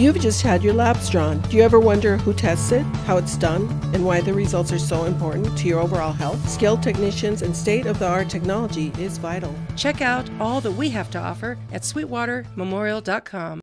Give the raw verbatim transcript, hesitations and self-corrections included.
You've just had your labs drawn. Do you ever wonder who tests it, how it's done, and why the results are so important to your overall health? Skilled technicians and state-of-the-art technology is vital. Check out all that we have to offer at sweetwater memorial dot com.